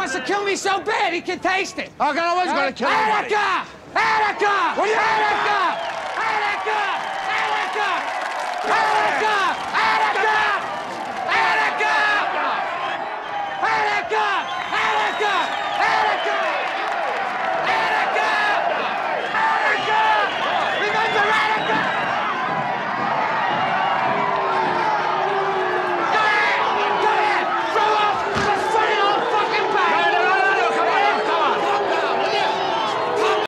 wants to kill me so bad he can taste it. Oh, God, I was going to kill anybody. Attica! Attica! What are you- Attica! Attica! Attica! Attica!